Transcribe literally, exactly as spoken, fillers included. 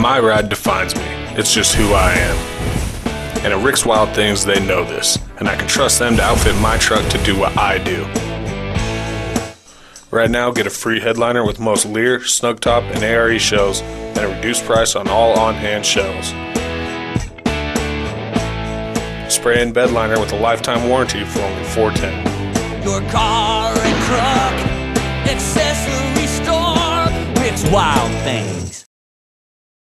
my ride defines me. It's just who I am. And at Rick's Wild Things, they know this, and I can trust them to outfit my truck to do what I do. Right now, get a free headliner with most Lear, Snugtop, and A R E shells, and a reduced price on all on-hand shells. Spray and bed liner with a lifetime warranty for only four dollars and ten cents. Your car and truck accessory store, Rick's Wild Things.